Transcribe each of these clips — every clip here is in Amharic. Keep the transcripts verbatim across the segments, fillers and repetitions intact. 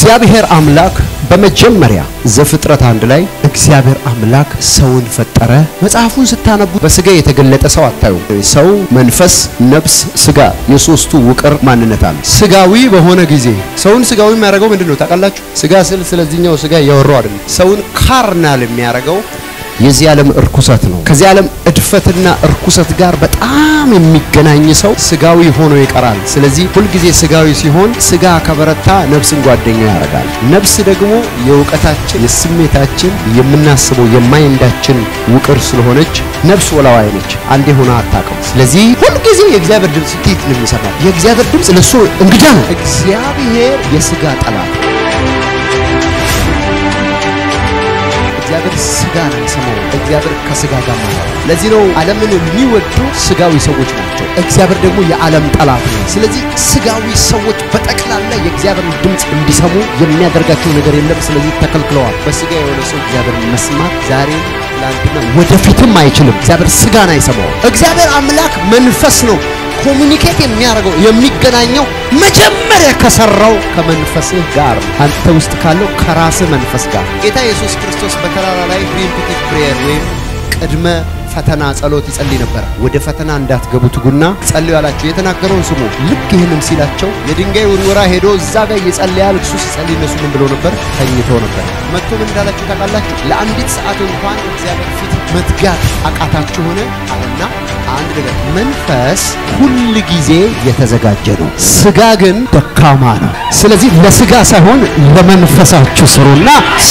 እግዚአብሔር አምላክ በመጀመሪያ ዘፍጥረት አንድ ላይ እግዚአብሔር አምላክ ሰውን ፈጠረ። መጽሐፉን ስታነቡ በስጋ የተገለጠ ሰው አታዩ። ሰው መንፈስ፣ ነፍስ፣ ስጋ የሶስቱ ውቅር ማንነት አለ። ስጋዊ በሆነ ጊዜ ሰውን ስጋዊ የሚያደርገው ምንድነው ታውቃላችሁ? ስጋ ስል ስለዚህኛው ስጋ ያወራው አይደለም። ሰውን ካርናል የሚያደርገው የዚህ ዓለም እርኩሰት ነው። ከዚህ ዓለም እድፈትና እርኩሰት ጋር በጣም የሚገናኝ ሰው ስጋዊ ሆኖ ይቀራል። ስለዚህ ሁሉ ጊዜ ስጋዊ ሲሆን ስጋ ከበረታ ነፍስን ጓደኛ ያደርጋል። ነፍስ ደግሞ የውቀታችን የስሜታችን የምናስበው የማይንዳችን ውቅር ስለሆነች ነፍስ ወላዋይ ነች። አንዴ ሆና አታውቅም። ስለዚህ ሁሉ ጊዜ የእግዚአብሔር ድምጽ ጥቂት ነው የሚሰማው። የእግዚአብሔር ድምጽ ለሱ እንግዳ ነው። እግዚአብሔር የስጋ ጠላት እግዚአብሔር ስጋ ነው ሰማው። እግዚአብሔር ከስጋ ጋር ማለት ለዚህ ነው ዓለምን የሚወዱ ስጋዊ ሰዎች ናቸው። እግዚአብሔር ደግሞ የዓለም ጠላት ነው። ስለዚህ ስጋዊ ሰዎች በጠቅላላ የእግዚአብሔር ድምጽ እንዲሰሙ የሚያደርጋቸው ነገር የለም። ስለዚህ ተከልክለዋል። በስጋ የሆነ ሰው እግዚአብሔር መስማት ዛሬ ላንተና ወደፊትም አይችልም። እግዚአብሔር ስጋን አይሰማው። እግዚአብሔር አምላክ መንፈስ ነው። ኮሙኒኬት የሚያደርገው የሚገናኘው መጀመሪያ ከሰራው ከመንፈስህ ጋር አንተ ውስጥ ካለው ከራስህ መንፈስ ጋር ጌታ ኢየሱስ ክርስቶስ በተራራ ላይ ፕሪምፕቲቭ ፕሬየር ወይም ቅድመ ፈተና ጸሎት ይጸልይ ነበር። ወደ ፈተና እንዳትገቡ ትጉና ጸልዩ ያላችሁ የተናገረውን ስሙ። ልክ ይሄንን ሲላቸው የድንጋይ ውርወራ ሄዶ እዛ ጋር ይጸልያል። እሱ ሲጸልይ እነሱ ምን ብለው ነበር? ተኝተው ነበር። መጥቶ ምን እንዳላችሁ ታውቃላችሁ? ለአንዲት ሰዓት እንኳን እግዚአብሔር ፊት መትጋት አቃታችሁ ሆነ አለና አንድ ነገር መንፈስ ሁሉ ጊዜ የተዘጋጀ ነው፣ ስጋ ግን ደካማ ነው። ስለዚህ ለስጋ ሳይሆን ለመንፈሳችሁ ስሩና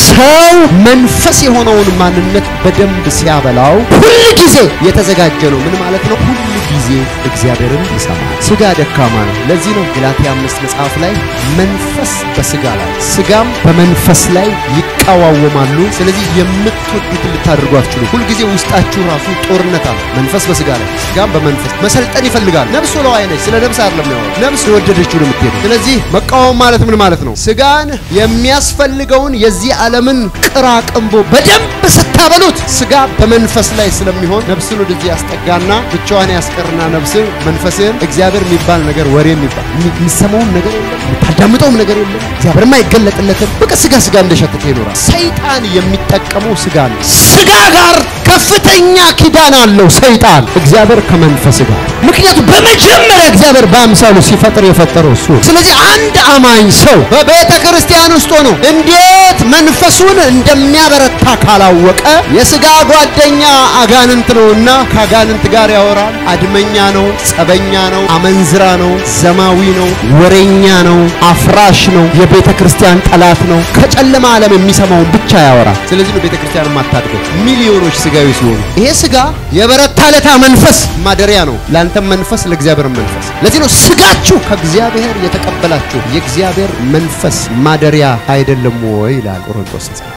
ሰው መንፈስ የሆነውን ማንነት በደንብ ሲያበላው ሁሉ ጊዜ የተዘጋጀ ነው። ምን ማለት ነው? ሁሉ ጊዜ እግዚአብሔርን ይሰማል። ስጋ ደካማ ነው። ለዚህ ነው ገላትያ አምስት መጽሐፍ ላይ መንፈስ በስጋ ላይ ስጋም በመንፈስ ላይ ይቃወማሉ። ስለዚህ የምትወዱትን ልታደርጉ አትችሉ። ሁሉ ጊዜ ውስጣችሁ ራሱ ጦርነት አለ። መንፈስ በስጋ ላይ ስጋም በመንፈስ መሰልጠን ይፈልጋል። ነፍስ ወለው አይነች ስለ ነፍስ አይደለም ነው። ነፍስ ወደደችው ነው የምትሄደው። ስለዚህ መቃወም ማለት ምን ማለት ነው? ስጋን የሚያስፈልገውን የዚህ ዓለምን ቅራቅንቦ በደንብ ስታበሉት ስጋ በመንፈስ ላይ ስለሚሆን ነፍስን ወደዚህ ያስጠጋና ብቻዋን ያስቀርና ነፍስን መንፈስን እግዚአብሔር የሚባል ነገር ወሬ የሚባል የሚሰማው ነገር የለም፣ ታዳምጠውም ነገር የለም። እግዚአብሔር ማይገለጥለትም በቃ ስጋ ስጋ እንደሸተተ ይኖራል። ሰይጣን የሚጠቀመው ስጋ ነው። ስጋ ጋር ከፍተኛ ኪዳን አለው ሰይጣን እግዚአብሔር ከመንፈስ ጋር። ምክንያቱም በመጀመሪያ እግዚአብሔር በአምሳሉ ሲፈጥር የፈጠረው እሱ። ስለዚህ አንድ አማኝ ሰው በቤተ ክርስቲያን ውስጥ ሆኖ እንዴት መንፈሱን እንደሚያበረታ ካላወቀ የስጋ ጓደኛ አጋንንት ነውና ከአጋንንት ጋር ያወራል። አድመኛ ነው፣ ጸበኛ ነው፣ አመንዝራ ነው፣ ዘማዊ ነው፣ ወሬኛ ነው፣ አፍራሽ ነው፣ የቤተ ክርስቲያን ጠላት ነው። ከጨለማ ዓለም የሚሰማው ብቻ ያወራል። ስለዚህ ነው ቤተ ክርስቲያን ማታድገው ሚሊዮኖች ስጋዊ ሲሆኑ። ይሄ ስጋ የበረታለታ መንፈስ ማደሪያ ነው። ላንተም መንፈስ ለእግዚአብሔር መንፈስ። ለዚህ ነው ስጋችሁ ከእግዚአብሔር የተቀበላችሁ የእግዚአብሔር መንፈስ ማደሪያ አይደለም ወይ ይላል ቆሮንቶስ።